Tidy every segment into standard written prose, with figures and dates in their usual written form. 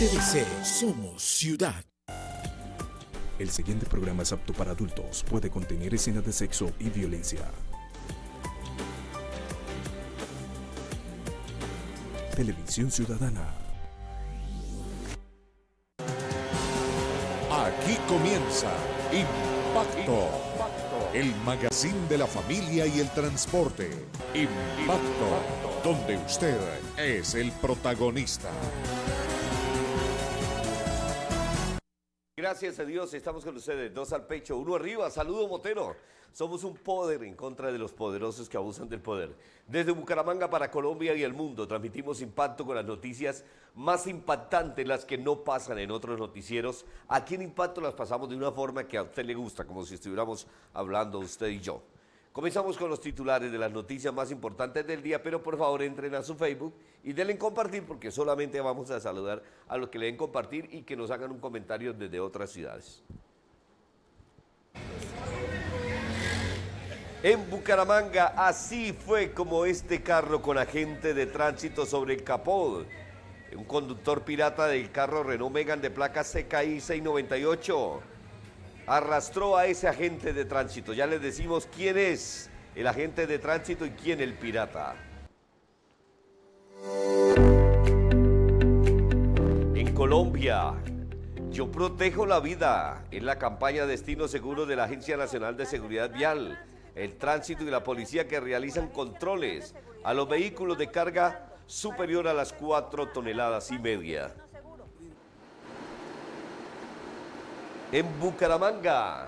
TVC, somos ciudad. El siguiente programa es apto para adultos. Puede contener escenas de sexo y violencia. Televisión Ciudadana. Aquí comienza Impacto, el magazine de la familia y el transporte. Impacto, donde usted es el protagonista. Gracias a Dios, estamos con ustedes, 2 al pecho, 1 arriba, saludo Motero. Somos un poder en contra de los poderosos que abusan del poder. Desde Bucaramanga para Colombia y el mundo, transmitimos Impacto con las noticias más impactantes, las que no pasan en otros noticieros. Aquí en Impacto las pasamos de una forma que a usted le gusta, como si estuviéramos hablando usted y yo. Comenzamos con los titulares de las noticias más importantes del día, pero por favor entren a su Facebook y denle en compartir, porque solamente vamos a saludar a los que le den compartir y que nos hagan un comentario desde otras ciudades. En Bucaramanga, así fue como este carro con agente de tránsito sobre el capó. Un conductor pirata del carro Renault Megane de placa CKI 698 arrastró a ese agente de tránsito. Ya les decimos quién es el agente de tránsito y quién el pirata. En Colombia, yo protejo la vida. Es la campaña Destino Seguro de la Agencia Nacional de Seguridad Vial, el tránsito y la policía que realizan controles a los vehículos de carga superior a las 4,5 toneladas. En Bucaramanga,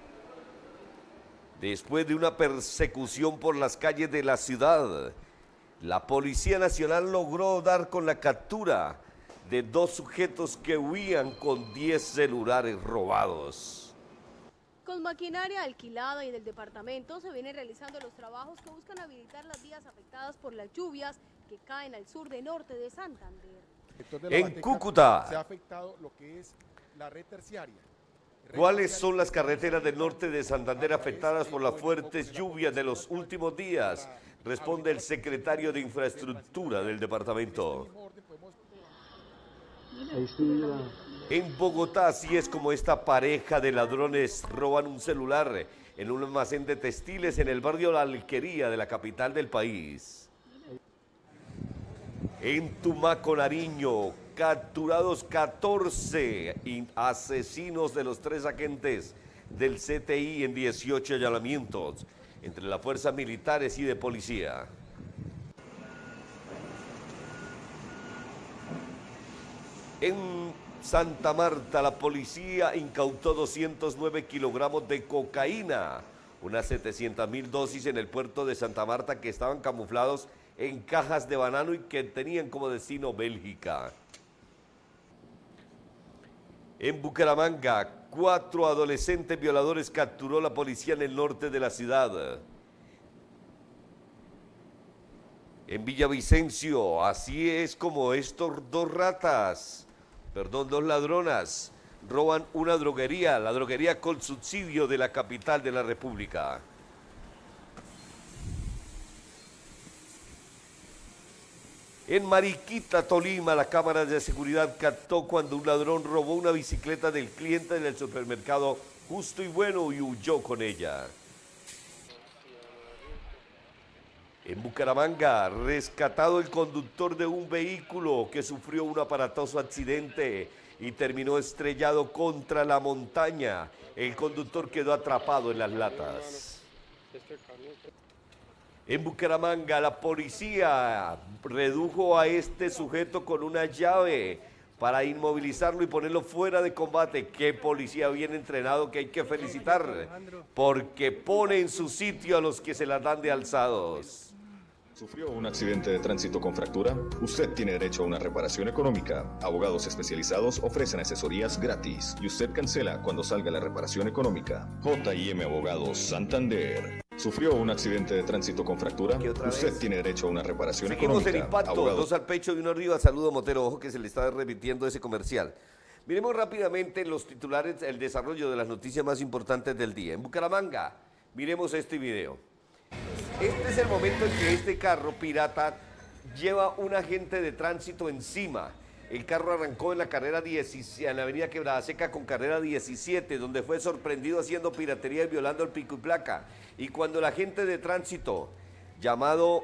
después de una persecución por las calles de la ciudad, la Policía Nacional logró dar con la captura de 2 sujetos que huían con 10 celulares robados. Con maquinaria alquilada y del departamento se vienen realizando los trabajos que buscan habilitar las vías afectadas por las lluvias que caen al sur de norte de Santander. En Cúcuta, se ha afectado lo que es la red terciaria. ¿Cuáles son las carreteras del norte de Santander afectadas por las fuertes lluvias de los últimos días? Responde el secretario de Infraestructura del departamento. En Bogotá, así es como esta pareja de ladrones roban un celular en un almacén de textiles en el barrio La Alquería de la capital del país. En Tumaco, Nariño, capturados 14 asesinos de los 3 agentes del CTI en 18 allanamientos entre las fuerzas militares y de policía. En Santa Marta, la policía incautó 209 kilogramos de cocaína, unas 700.000 dosis en el puerto de Santa Marta que estaban camuflados en cajas de banano y que tenían como destino Bélgica. En Bucaramanga, 4 adolescentes violadores capturó la policía en el norte de la ciudad. En Villavicencio, así es como estos 2 ladronas, roban una droguería, la droguería Con Subsidio de la capital de la República. En Mariquita, Tolima, la cámara de seguridad captó cuando un ladrón robó una bicicleta del cliente del supermercado Justo y Bueno y huyó con ella. En Bucaramanga, rescatado el conductor de un vehículo que sufrió un aparatoso accidente y terminó estrellado contra la montaña. El conductor quedó atrapado en las latas. En Bucaramanga, la policía redujo a este sujeto con una llave para inmovilizarlo y ponerlo fuera de combate. Qué policía bien entrenado que hay que felicitar, porque pone en su sitio a los que se las dan de alzados. ¿Sufrió un accidente de tránsito con fractura? Usted tiene derecho a una reparación económica. Abogados especializados ofrecen asesorías gratis y usted cancela cuando salga la reparación económica. J&M Abogados Santander. ¿Sufrió un accidente de tránsito con fractura? Usted tiene derecho a una reparación económica. Seguimos en Impacto, Abogados... 2 al pecho y 1 arriba. Saludo Motero, ojo que se le está repitiendo ese comercial. Miremos rápidamente los titulares, el desarrollo de las noticias más importantes del día. En Bucaramanga, miremos este video. Este es el momento en que este carro pirata lleva un agente de tránsito encima. El carro arrancó en la carrera 17, en la avenida Quebrada Seca con carrera 17, donde fue sorprendido haciendo piratería y violando el pico y placa. Y cuando el agente de tránsito llamado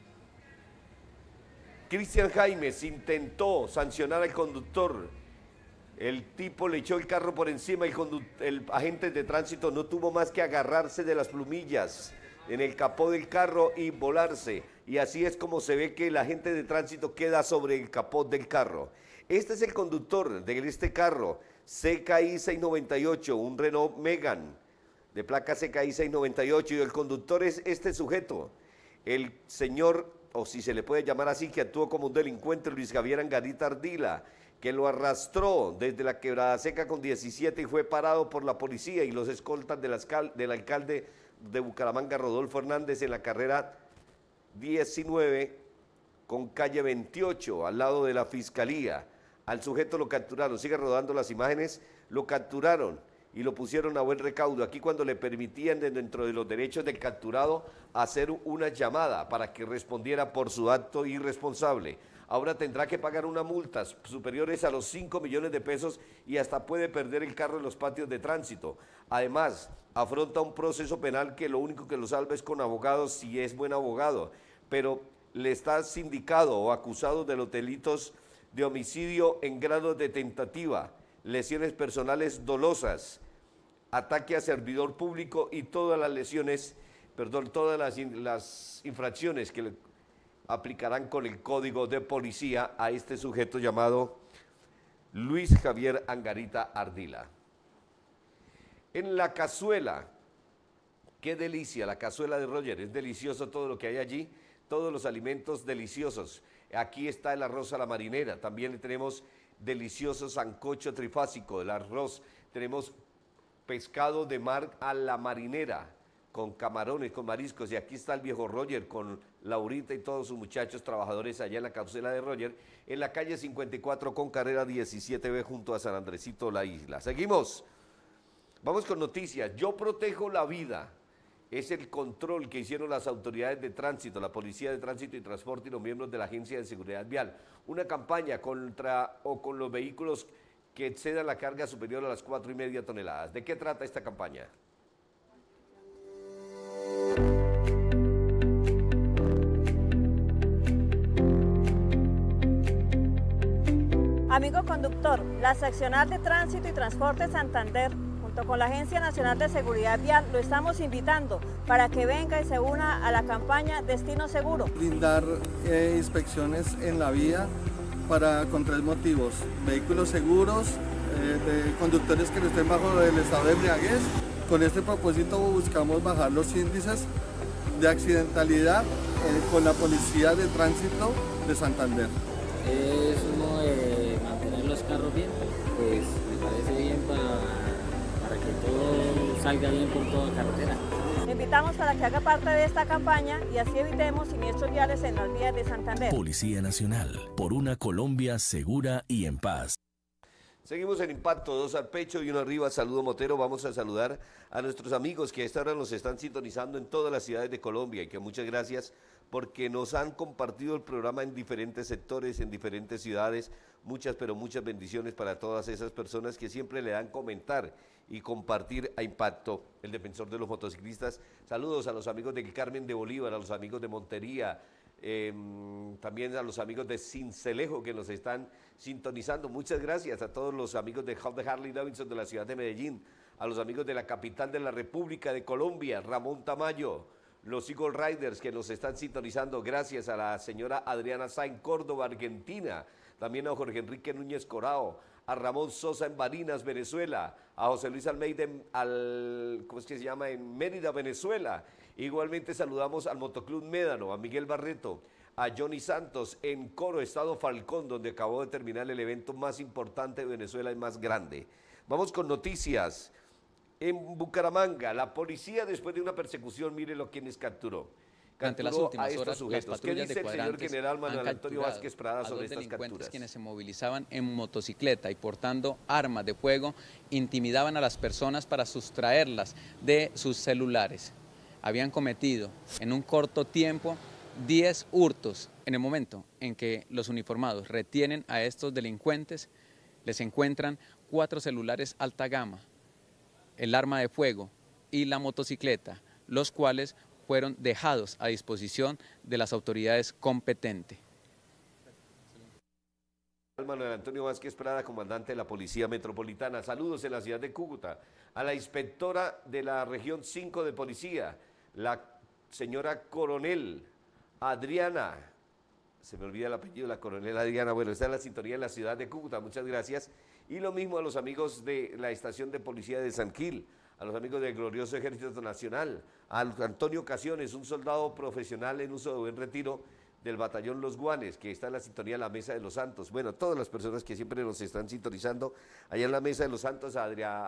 Cristian Jaimes intentó sancionar al conductor, el tipo le echó el carro por encima, el agente de tránsito no tuvo más que agarrarse de las plumillas en el capó del carro y volarse. Y así es como se ve que el agente de tránsito queda sobre el capó del carro. Este es el conductor de este carro, CKI 698, un Renault Megane, de placa CKI 698, y el conductor es este sujeto, el señor, o si se le puede llamar así, que actuó como un delincuente, Luis Javier Angarita Ardila, que lo arrastró desde la Quebrada Seca con 17 y fue parado por la policía y los escoltas del alcalde de Bucaramanga, Rodolfo Hernández, en la carrera 19 con calle 28, al lado de la fiscalía. Al sujeto lo capturaron, sigue rodando las imágenes, lo capturaron y lo pusieron a buen recaudo. Aquí cuando le permitían dentro de los derechos del capturado hacer una llamada para que respondiera por su acto irresponsable. Ahora tendrá que pagar unas multas superiores a los 5 millones de pesos y hasta puede perder el carro en los patios de tránsito. Además, afronta un proceso penal que lo único que lo salva es con abogados si es buen abogado, pero le está sindicado o acusado de los delitos de homicidio en grado de tentativa, lesiones personales dolosas, ataque a servidor público y todas las lesiones, todas las infracciones que le aplicarán con el código de policía a este sujeto llamado Luis Javier Angarita Ardila. En la cazuela, qué delicia la cazuela de Roger, es delicioso todo lo que hay allí, todos los alimentos deliciosos. Aquí está el arroz a la marinera, también le tenemos delicioso sancocho trifásico, el arroz, tenemos pescado de mar a la marinera, con camarones, con mariscos, y aquí está el viejo Roger con Laurita y todos sus muchachos trabajadores allá en la cazuela de Roger, en la calle 54 con carrera 17B junto a San Andresito La Isla. Seguimos, vamos con noticias. Yo protejo la vida, es el control que hicieron las autoridades de tránsito, la Policía de Tránsito y Transporte y los miembros de la Agencia de Seguridad Vial. Una campaña con los vehículos que excedan la carga superior a las 4,5 toneladas. ¿De qué trata esta campaña? Amigo conductor, la Seccional de Tránsito y Transporte Santander, junto con la Agencia Nacional de Seguridad Vial, lo estamos invitando para que venga y se una a la campaña Destino Seguro. Brindar inspecciones en la vía con 3 motivos: vehículos seguros, de conductores que no estén bajo el estado de embriaguez. Con este propósito buscamos bajar los índices de accidentalidad con la Policía de Tránsito de Santander. Es uno de mantener los carros bien, pues me parece bien para que todo salga bien por toda carretera. Le invitamos para que haga parte de esta campaña y así evitemos siniestros viales en las vías de Santander. Policía Nacional, por una Colombia segura y en paz. Seguimos en Impacto, 2 al pecho y 1 arriba. Saludo Motero. Vamos a saludar a nuestros amigos que a esta hora nos están sintonizando en todas las ciudades de Colombia y que muchas gracias porque nos han compartido el programa en diferentes sectores, en diferentes ciudades. Muchas, pero muchas bendiciones para todas esas personas que siempre le dan comentar y compartir a Impacto, el defensor de los motociclistas. Saludos a los amigos del Carmen de Bolívar, a los amigos de Montería, también a los amigos de Cincelejo que nos están sintonizando. Muchas gracias a todos los amigos de Harley Davidson de la ciudad de Medellín, a los amigos de la capital de la República de Colombia, Ramón Tamayo, los Eagle Riders que nos están sintonizando. Gracias a la señora Adriana Sainz, Córdoba, Argentina, también a Jorge Enrique Núñez Corao, a Ramón Sosa en Barinas, Venezuela, a José Luis Almeida en Mérida, Venezuela. Igualmente saludamos al Motoclub Médano, a Miguel Barreto, a Johnny Santos en Coro, Estado Falcón, donde acabó de terminar el evento más importante de Venezuela y más grande. Vamos con noticias. En Bucaramanga, la policía, después de una persecución, mire lo quienes capturó. Durante las últimas horas, las patrullas de cuadrantes han capturado a 2 delincuentes quienes se movilizaban en motocicleta y portando armas de fuego, intimidaban a las personas para sustraerlas de sus celulares. Habían cometido en un corto tiempo 10 hurtos. En el momento en que los uniformados retienen a estos delincuentes, les encuentran 4 celulares alta gama, el arma de fuego y la motocicleta, los cuales fueron dejados a disposición de las autoridades competentes. Manuel Antonio Vázquez Prada, comandante de la Policía Metropolitana. Saludos en la ciudad de Cúcuta. A la inspectora de la región 5 de policía, la señora coronel Adriana, se me olvida el apellido, la coronel Adriana, bueno, está en la sintonía en la ciudad de Cúcuta, muchas gracias. Y lo mismo a los amigos de la estación de policía de San Gil, a los amigos del glorioso Ejército Nacional, a Antonio Casiones, un soldado profesional en uso de buen retiro del batallón Los Guanes, que está en la sintonía de la Mesa de los Santos. Bueno, todas las personas que siempre nos están sintonizando allá en la Mesa de los Santos,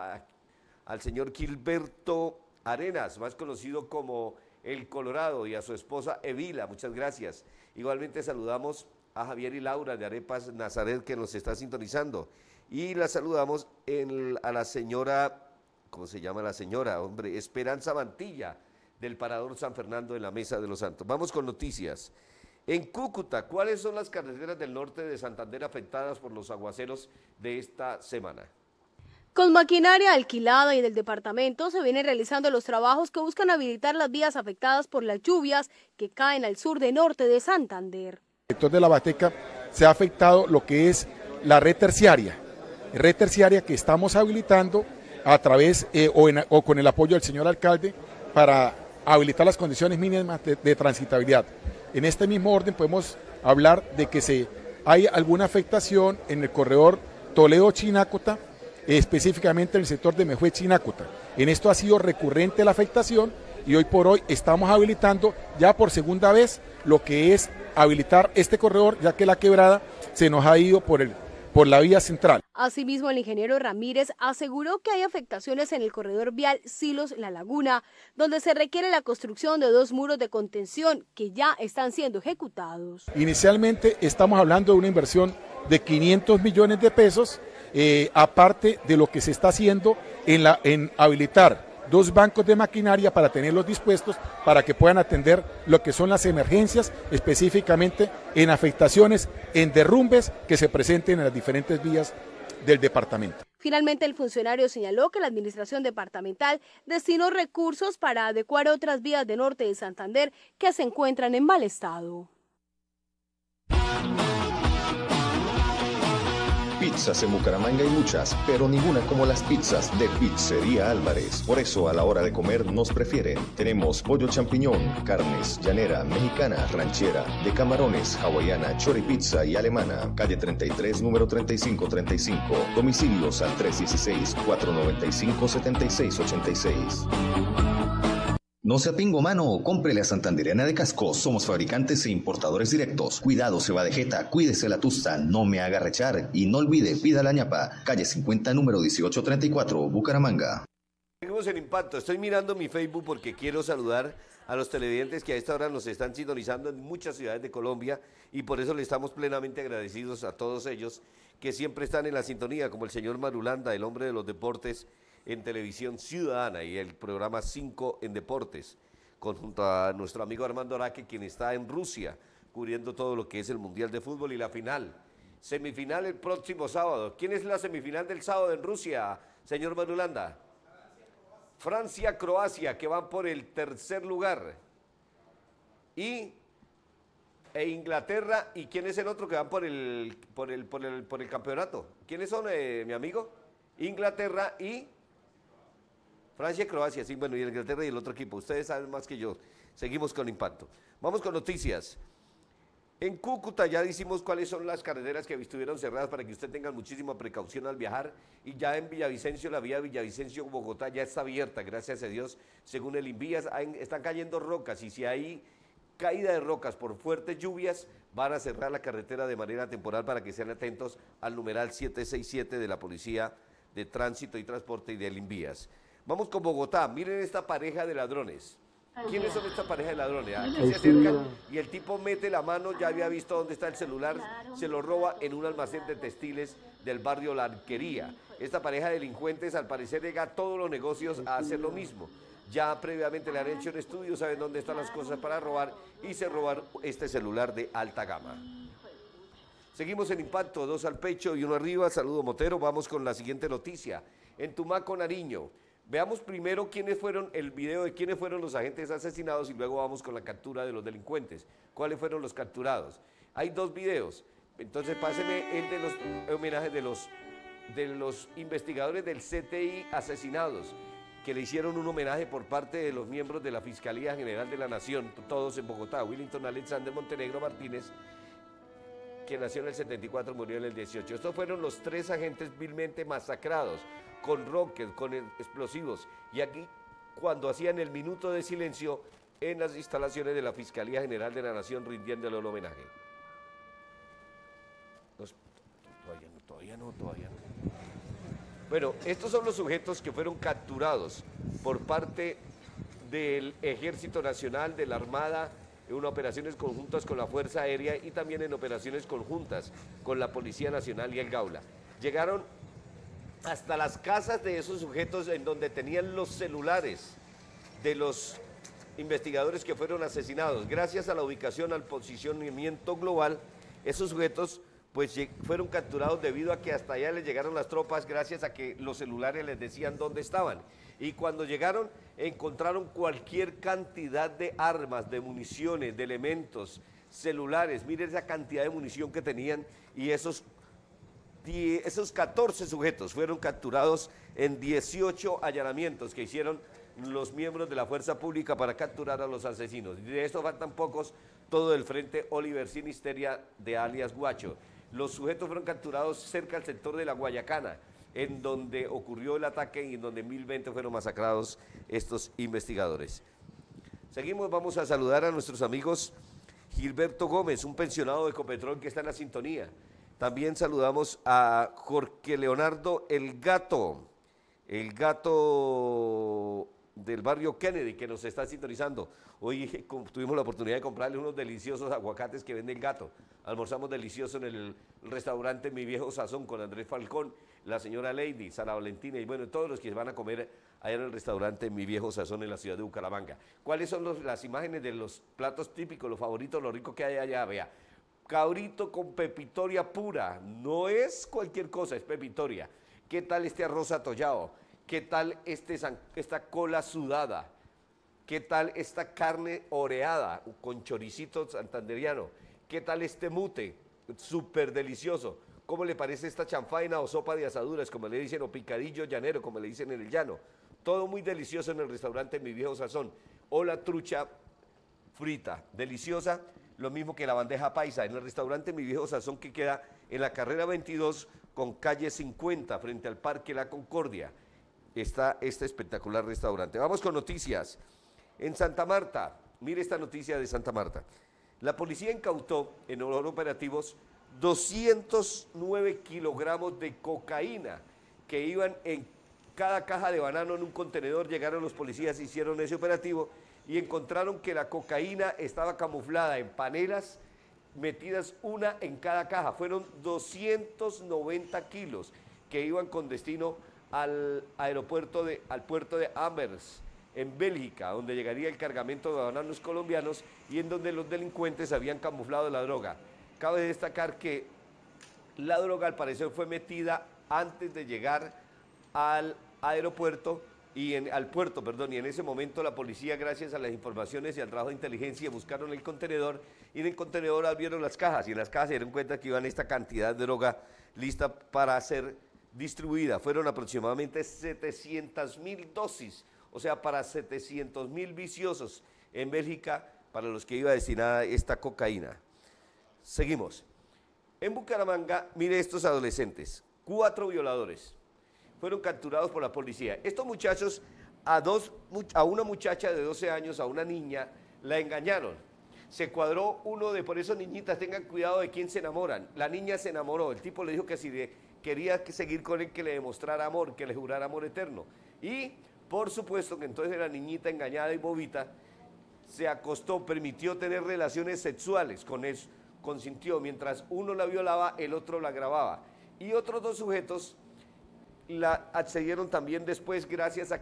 al señor Gilberto Arenas, más conocido como El Colorado, y a su esposa Evila, muchas gracias. Igualmente saludamos a Javier y Laura de Arepas Nazaret, que nos está sintonizando. Y la saludamos a la señora, ¿cómo se llama la señora? Hombre, Esperanza Mantilla, del Parador San Fernando en la Mesa de los Santos. Vamos con noticias. En Cúcuta, ¿cuáles son las carreteras del norte de Santander afectadas por los aguaceros de esta semana? Con maquinaria alquilada y del departamento se vienen realizando los trabajos que buscan habilitar las vías afectadas por las lluvias que caen al sur de norte de Santander. En el sector de la Bateca se ha afectado lo que es la red terciaria que estamos habilitando a través o con el apoyo del señor alcalde para habilitar las condiciones mínimas de transitabilidad. En este mismo orden podemos hablar de que hay alguna afectación en el corredor Toledo-Chinácota, específicamente en el sector de Mejue-Chinácota. En esto ha sido recurrente la afectación y hoy por hoy estamos habilitando ya por segunda vez lo que es habilitar este corredor, ya que la quebrada se nos ha ido por la vía central. Asimismo, el ingeniero Ramírez aseguró que hay afectaciones en el corredor vial Silos-La Laguna, donde se requiere la construcción de 2 muros de contención que ya están siendo ejecutados. Inicialmente estamos hablando de una inversión de 500 millones de pesos, aparte de lo que se está haciendo en habilitar 2 bancos de maquinaria para tenerlos dispuestos para que puedan atender lo que son las emergencias, específicamente en afectaciones, en derrumbes que se presenten en las diferentes vías del departamento. Finalmente, el funcionario señaló que la administración departamental destinó recursos para adecuar otras vías de norte de Santander que se encuentran en mal estado. Pizzas en Bucaramanga hay muchas, pero ninguna como las pizzas de Pizzería Álvarez. Por eso a la hora de comer nos prefieren. Tenemos pollo champiñón, carnes, llanera, mexicana, ranchera, de camarones, hawaiana, choripizza y alemana. Calle 33, número 3535. Domicilios al 316-495-7686. No se atingo mano, cómprele a Santandereana de Casco. Somos fabricantes e importadores directos. Cuidado, se va de jeta, cuídese la tusta, no me haga rechar. Y no olvide, pida la ñapa. Calle 50, número 1834, Bucaramanga. Seguimos en Impacto. Estoy mirando mi Facebook porque quiero saludar a los televidentes que a esta hora nos están sintonizando en muchas ciudades de Colombia y por eso le estamos plenamente agradecidos a todos ellos que siempre están en la sintonía, como el señor Marulanda, el hombre de los deportes, en Televisión Ciudadana y el programa 5 en Deportes, junto a nuestro amigo Armando Araque, quien está en Rusia, cubriendo todo lo que es el Mundial de Fútbol y la final. Semifinal el próximo sábado. ¿Quién es la semifinal del sábado en Rusia, señor Marulanda? Francia-Croacia, que van por el tercer lugar. E Inglaterra, ¿y quién es el otro que van por el campeonato? ¿Quiénes son, mi amigo? Inglaterra y Francia y Croacia, sí, bueno, y Inglaterra y el otro equipo. Ustedes saben más que yo. Seguimos con Impacto. Vamos con noticias. En Cúcuta ya decimos cuáles son las carreteras que estuvieron cerradas para que usted tenga muchísima precaución al viajar. Y ya en Villavicencio, la vía Villavicencio-Bogotá ya está abierta, gracias a Dios. Según el Invías, están cayendo rocas y si hay caída de rocas por fuertes lluvias, van a cerrar la carretera de manera temporal para que sean atentos al numeral 767 de la Policía de Tránsito y Transporte y del Invías. Vamos con Bogotá. Miren esta pareja de ladrones. ¿Quiénes son esta pareja de ladrones? Aquí se acercan y el tipo mete la mano, ya había visto dónde está el celular, se lo roba en un almacén de textiles del barrio La Arquería. Esta pareja de delincuentes al parecer llega a todos los negocios a hacer lo mismo. ya previamente le han hecho un estudio, saben dónde están las cosas para robar y se robaron este celular de alta gama. Seguimos en Impacto, 2 al pecho y 1 arriba. Saludo Motero, vamos con la siguiente noticia. En Tumaco, Nariño. Veamos primero el video de quiénes fueron los agentes asesinados y luego vamos con la captura de los delincuentes. ¿Cuáles fueron los capturados? Hay 2 videos, entonces páseme el de los homenajes de los investigadores del CTI asesinados, que le hicieron un homenaje por parte de los miembros de la Fiscalía General de la Nación, todos en Bogotá. Willington Alexander Montenegro Martínez, que nació en el 74, murió en el 18. Estos fueron los 3 agentes vilmente masacrados, con rockets, con explosivos. Y aquí, cuando hacían el minuto de silencio en las instalaciones de la Fiscalía General de la Nación, rindiéndole el homenaje. Todavía no. Bueno, estos son los sujetos que fueron capturados por parte del Ejército Nacional, de la Armada, en operaciones conjuntas con la Fuerza Aérea y también en operaciones conjuntas con la Policía Nacional y el Gaula. Llegaron hasta las casas de esos sujetos en donde tenían los celulares de los investigadores que fueron asesinados. Gracias a la ubicación, al posicionamiento global, esos sujetos pues fueron capturados debido a que hasta allá les llegaron las tropas, gracias a que los celulares les decían dónde estaban. Y cuando llegaron, encontraron cualquier cantidad de armas, de municiones, de elementos, celulares. Miren esa cantidad de munición que tenían, y esos 14 sujetos fueron capturados en 18 allanamientos que hicieron los miembros de la fuerza pública para capturar a los asesinos. De esto faltan pocos, todo del frente Oliver Sinisteria de alias Guacho. Los sujetos fueron capturados cerca del sector de la Guayacana, en donde ocurrió el ataque y en donde 1020 fueron masacrados estos investigadores. Seguimos, vamos a saludar a nuestros amigos Gilberto Gómez, un pensionado de Ecopetrol que está en la sintonía. También saludamos a Jorge Leonardo El Gato del barrio Kennedy, que nos está sintonizando. Hoy tuvimos la oportunidad de comprarle unos deliciosos aguacates que vende El Gato. Almorzamos delicioso en el restaurante Mi Viejo Sazón con Andrés Falcón, la señora Lady, Sara Valentina y bueno, todos los que van a comer allá en el restaurante Mi Viejo Sazón en la ciudad de Bucaramanga. ¿Cuáles son las imágenes de los platos típicos, los favoritos, lo rico que hay allá? Vea, cabrito con pepitoria pura, no es cualquier cosa, es pepitoria. ¿Qué tal este arroz atollado? ¿Qué tal esta cola sudada? ¿Qué tal esta carne oreada con choricito santanderiano? ¿Qué tal este mute? Súper delicioso. ¿Cómo le parece esta chanfaina o sopa de asaduras, como le dicen, o picadillo llanero, como le dicen en el llano? Todo muy delicioso en el restaurante Mi Viejo Sazón. O la trucha frita, deliciosa, lo mismo que la bandeja paisa, en el restaurante Mi Viejo Sazón, que queda en la carrera 22 con calle 50, frente al Parque La Concordia. Está este espectacular restaurante. Vamos con noticias. En Santa Marta, mire esta noticia de Santa Marta. La policía incautó en los operativos 209 kilogramos de cocaína que iban en cada caja de banano en un contenedor. Llegaron los policías, hicieron ese operativo y encontraron que la cocaína estaba camuflada en panelas metidas una en cada caja. Fueron 290 kilos que iban con destino al puerto de Amberes, en Bélgica, donde llegaría el cargamento de bananos colombianos y en donde los delincuentes habían camuflado la droga. Cabe destacar que la droga al parecer fue metida antes de llegar al aeropuerto y al puerto, y en ese momento la policía, gracias a las informaciones y al trabajo de inteligencia, buscaron el contenedor y en el contenedor abrieron las cajas y en las cajas se dieron cuenta que iban esta cantidad de droga lista para ser distribuida. Fueron aproximadamente 700.000 dosis, o sea, para 700.000 viciosos en Bélgica, para los que iba destinada esta cocaína. Seguimos. En Bucaramanga, mire estos adolescentes, 4 violadores fueron capturados por la policía. Estos muchachos, a una muchacha de 12 años, a una niña, la engañaron. Se cuadró por eso niñitas, tengan cuidado de quién se enamoran. La niña se enamoró, el tipo le dijo que si quería seguir con él, que le demostrara amor, que le jurara amor eterno. Y por supuesto que entonces la niñita engañada y bobita se acostó, permitió tener relaciones sexuales con él, consintió, mientras uno la violaba, el otro la grababa. Y otros 2 sujetos la accedieron también después, gracias a que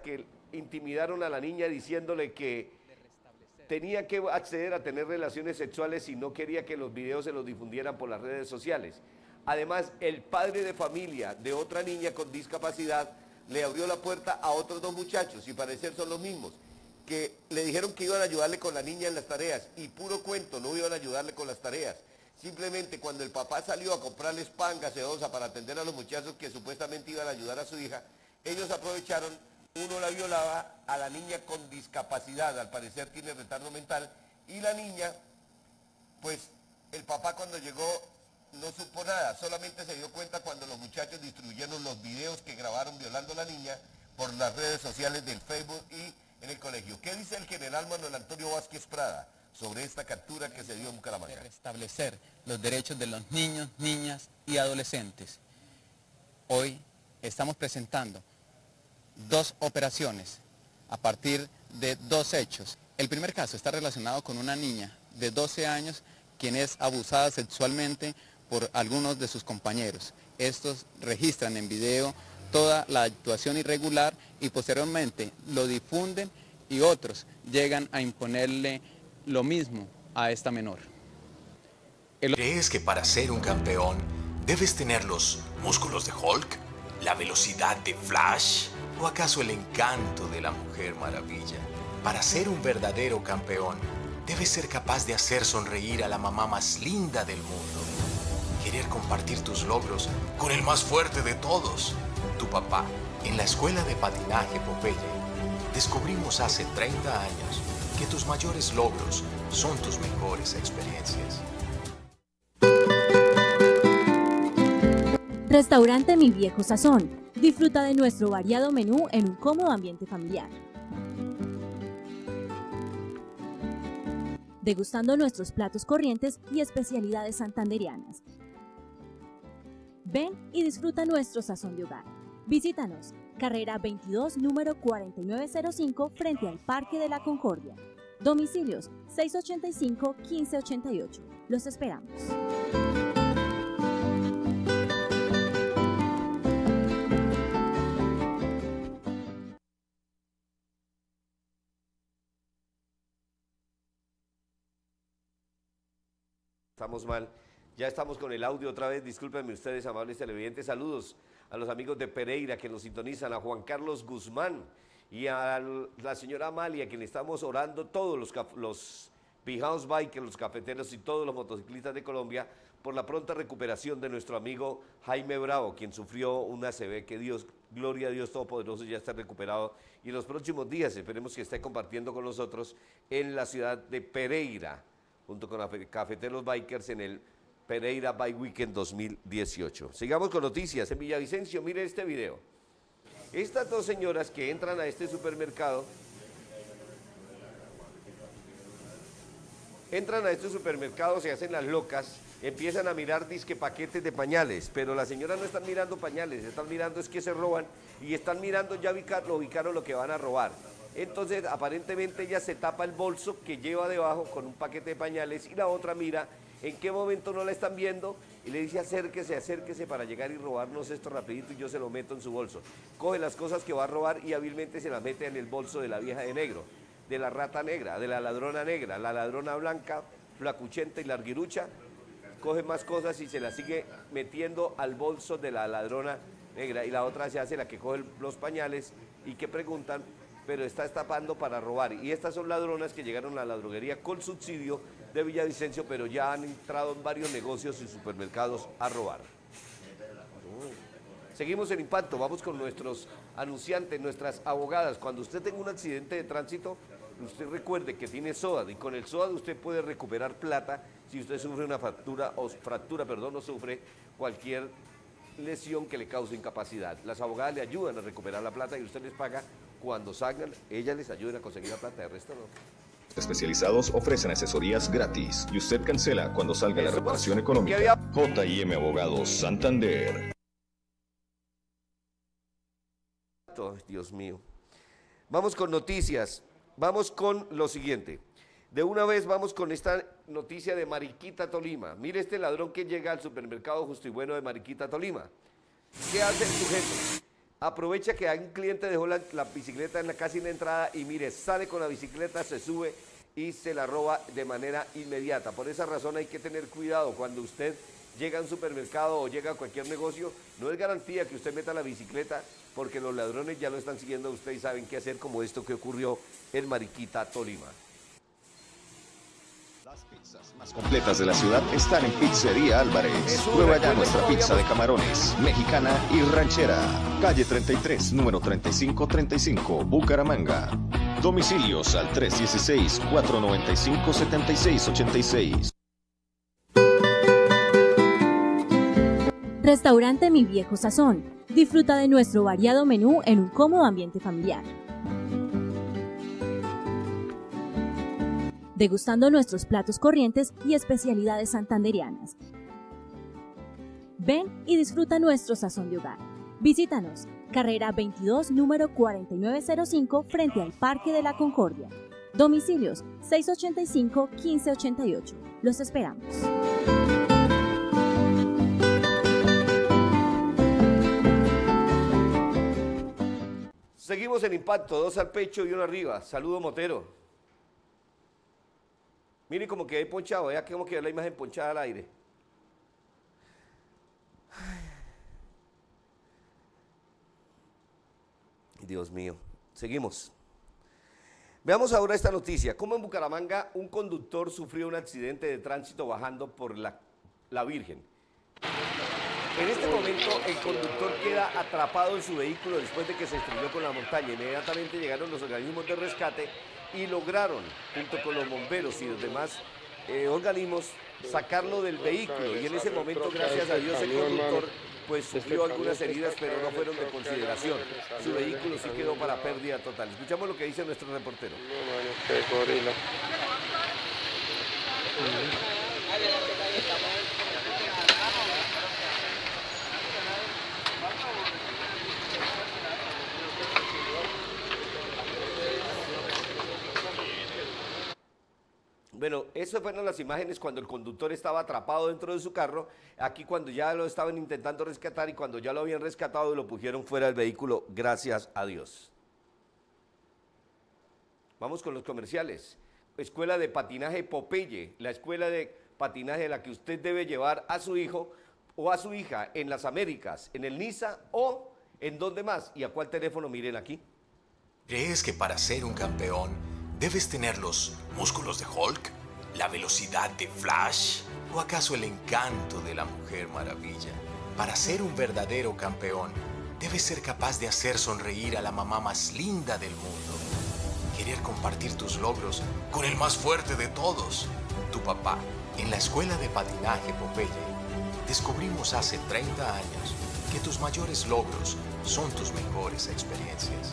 intimidaron a la niña diciéndole que tenía que acceder a tener relaciones sexuales y no quería que los videos se los difundieran por las redes sociales. Además, el padre de familia de otra niña con discapacidad le abrió la puerta a otros 2 muchachos, y parecer son los mismos, que le dijeron que iban a ayudarle con la niña en las tareas, y puro cuento, no iban a ayudarle con las tareas. Simplemente cuando el papá salió a comprarles pan, gaseosa para atender a los muchachos que supuestamente iban a ayudar a su hija, ellos aprovecharon, uno la violaba a la niña con discapacidad, al parecer tiene retardo mental, y la niña, pues el papá cuando llegó no supo nada, solamente se dio cuenta cuando los muchachos distribuyeron los videos que grabaron violando a la niña por las redes sociales del Facebook y en el colegio. ¿Qué dice el general Manuel Antonio Vázquez Prada sobre esta captura que se dio en Bucaramanga? De restablecer los derechos de los niños, niñas y adolescentes. Hoy estamos presentando 2 operaciones a partir de 2 hechos. El primer caso está relacionado con una niña de 12 años quien es abusada sexualmente por algunos de sus compañeros. Estos registran en video toda la actuación irregular y posteriormente lo difunden, y otros llegan a imponerle lo mismo a esta menor. ¿Crees que para ser un campeón debes tener los músculos de Hulk, la velocidad de Flash o acaso el encanto de la Mujer Maravilla? Para ser un verdadero campeón debes ser capaz de hacer sonreír a la mamá más linda del mundo. Querer compartir tus logros con el más fuerte de todos, tu papá. En la escuela de patinaje Popeye, descubrimos hace 30 años que tus mayores logros son tus mejores experiencias. Restaurante Mi Viejo Sazón. Disfruta de nuestro variado menú en un cómodo ambiente familiar. Degustando nuestros platos corrientes y especialidades santandereanas. Ven y disfruta nuestro sazón de hogar. Visítanos, carrera 22, número 4905, frente al Parque de la Concordia. Domicilios 685-1588. Los esperamos. Estamos mal. Ya estamos con el audio otra vez, discúlpenme ustedes, amables televidentes. Saludos a los amigos de Pereira que nos sintonizan, a Juan Carlos Guzmán y a la señora Amalia, quien estamos orando todos los Behouse Bikers, los cafeteros y todos los motociclistas de Colombia por la pronta recuperación de nuestro amigo Jaime Bravo, quien sufrió una ACV, que Dios, gloria a Dios Todopoderoso, ya está recuperado, y en los próximos días esperemos que esté compartiendo con nosotros en la ciudad de Pereira, junto con Cafeteros Bikers en el Pereira Bike Weekend 2018. Sigamos con noticias. En Villavicencio, mire este video. Estas 2 señoras que entran a este supermercado, se hacen las locas, empiezan a mirar disque paquetes de pañales, pero las señoras no están mirando pañales, están mirando es que se roban, y están mirando, ya ubicaron lo que van a robar. Entonces, aparentemente ella se tapa el bolso que lleva debajo con un paquete de pañales, y la otra mira en qué momento no la están viendo y le dice acérquese para llegar y robarnos esto rapidito y yo se lo meto en su bolso. Coge las cosas que va a robar y hábilmente se las mete en el bolso de la vieja de negro, de la rata negra, de la ladrona negra, la ladrona blanca, flacuchenta y larguirucha. Coge más cosas y se las sigue metiendo al bolso de la ladrona negra, y la otra se hace la que coge los pañales y que preguntan, pero está tapando para robar. Y estas son ladronas que llegaron a la droguería con subsidio de Villavicencio, pero ya han entrado en varios negocios y supermercados a robar. Seguimos en Impacto, vamos con nuestros anunciantes, nuestras abogadas. Cuando usted tenga un accidente de tránsito, usted recuerde que tiene SOAD, y con el SOAD usted puede recuperar plata si usted sufre una fractura o sufre cualquier lesión que le cause incapacidad. Las abogadas le ayudan a recuperar la plata y usted les paga cuando salgan, ellas les ayudan a conseguir la plata, de resto no. Especializados ofrecen asesorías gratis y usted cancela cuando salga la reparación económica. J&M Abogados Santander. Dios mío. Vamos con noticias. Vamos con lo siguiente. De una vez vamos con esta noticia de Mariquita, Tolima. Mire este ladrón que llega al supermercado Justo y Bueno de Mariquita, Tolima. ¿Qué hace el sujeto? Aprovecha que hay un cliente dejó la bicicleta casi en la entrada y mire, sale con la bicicleta, se sube y se la roba de manera inmediata. Por esa razón hay que tener cuidado cuando usted llega a un supermercado o llega a cualquier negocio, no es garantía que usted meta la bicicleta porque los ladrones ya lo están siguiendo a usted y saben qué hacer, como esto que ocurrió en Mariquita, Tolima. Las pizzas más completas de la ciudad están en Pizzería Álvarez. Prueba ya nuestra pizza de camarones, mexicana y ranchera. Calle 33, número 3535, Bucaramanga. Domicilios al 316-495-7686. Restaurante Mi Viejo Sazón. Disfruta de nuestro variado menú en un cómodo ambiente familiar. Degustando nuestros platos corrientes y especialidades santandereanas. Ven y disfruta nuestro sazón de hogar. Visítanos, carrera 22, número 4905, frente al Parque de la Concordia. Domicilios 685-1588. Los esperamos. Seguimos en Impacto, 2 al pecho y 1 arriba. Saludo Motero. Mire como que hay ponchado, ya como que la imagen ponchada al aire. Dios mío. Seguimos. Veamos ahora esta noticia. Cómo en Bucaramanga un conductor sufrió un accidente de tránsito bajando por la Virgen. En este momento el conductor queda atrapado en su vehículo después de que se estrelló con la montaña. Inmediatamente llegaron los organismos de rescate y lograron, junto con los bomberos y los demás organismos, sacarlo del vehículo. Y en ese momento, gracias a Dios, el conductor pues sufrió algunas heridas, pero no fueron de consideración. Su vehículo sí quedó para pérdida total. Escuchamos lo que dice nuestro reportero. Bueno, esas fueron las imágenes cuando el conductor estaba atrapado dentro de su carro, aquí cuando ya lo estaban intentando rescatar y cuando ya lo habían rescatado y lo pusieron fuera del vehículo, gracias a Dios. Vamos con los comerciales. Escuela de Patinaje Popeye, la escuela de patinaje a la que usted debe llevar a su hijo o a su hija en las Américas, en el Niza o en donde más. ¿Y a cuál teléfono? Miren aquí. ¿Crees que para ser un campeón debes tener los músculos de Hulk, la velocidad de Flash o acaso el encanto de la Mujer Maravilla? Para ser un verdadero campeón, debes ser capaz de hacer sonreír a la mamá más linda del mundo. Querer compartir tus logros con el más fuerte de todos, tu papá. En la Escuela de Patinaje Popeye, descubrimos hace 30 años que tus mayores logros son tus mejores experiencias.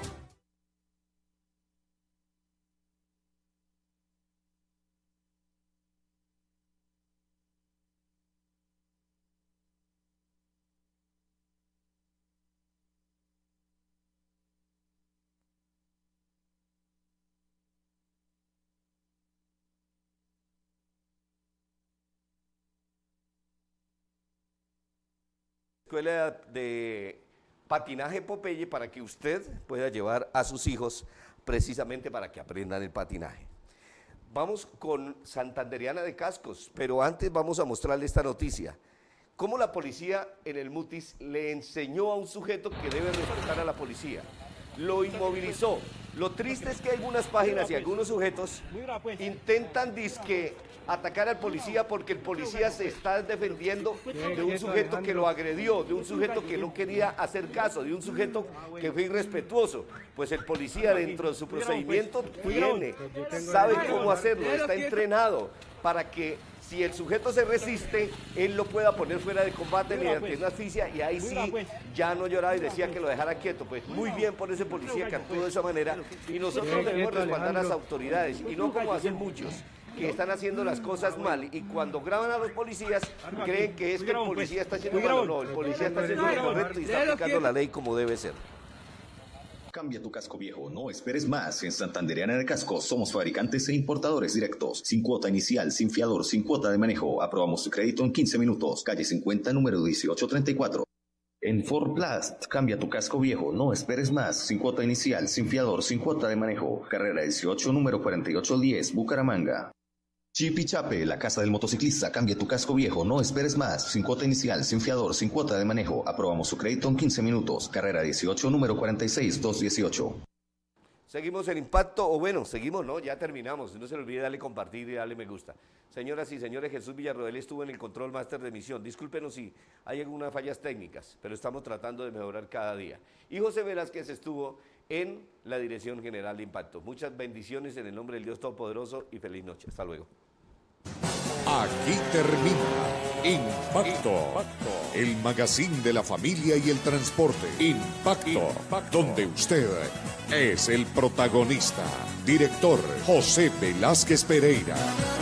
Escuela de Patinaje Popeye para que usted pueda llevar a sus hijos precisamente para que aprendan el patinaje. Vamos con Santandereana de Cascos, pero antes vamos a mostrarle esta noticia. Cómo la policía en el Mutis le enseñó a un sujeto que debe respetar a la policía. Lo inmovilizó. Lo triste es que algunas páginas y algunos sujetos intentan dizque atacar al policía porque el policía se está defendiendo de un sujeto que lo agredió, de un sujeto que no quería hacer caso, de un sujeto que fue irrespetuoso. Pues el policía dentro de su procedimiento sabe cómo hacerlo, está entrenado para que si el sujeto se resiste, él lo pueda poner fuera de combate mediante una asfixia y ahí sí ya no lloraba y decía que lo dejara quieto. Pues muy bien por ese policía que actuó de esa manera y nosotros debemos respaldar a las autoridades y no como hacen muchos que están haciendo las cosas mal y cuando graban a los policías creen que es que el policía está haciendo malo. No, el policía está haciendo lo correcto y está aplicando la ley como debe ser. Cambia tu casco viejo, no esperes más. En Santandereana de Cascos somos fabricantes e importadores directos, sin cuota inicial, sin fiador, sin cuota de manejo. Aprobamos tu crédito en 15 minutos. Calle 50, número 1834. En Ford Blast, cambia tu casco viejo, no esperes más, sin cuota inicial, sin fiador, sin cuota de manejo. Carrera 18, número 4810, Bucaramanga. Chip y Chape, la casa del motociclista, cambia tu casco viejo, no esperes más, sin cuota inicial, sin fiador, sin cuota de manejo. Aprobamos su crédito en 15 minutos. Carrera 18, número 46218. Seguimos en Impacto, o bueno, seguimos, no, ya terminamos. No se le olvide darle compartir y darle me gusta. Señoras y señores, Jesús Villarroel estuvo en el control máster de emisión. Discúlpenos si hay algunas fallas técnicas, pero estamos tratando de mejorar cada día. Y José Velázquez estuvo en la Dirección General de Impacto. Muchas bendiciones en el nombre del Dios Todopoderoso y feliz noche. Hasta luego. Aquí termina Impacto, el magazine de la familia y el transporte. Impacto, donde usted es el protagonista. Director José Velázquez Pereira.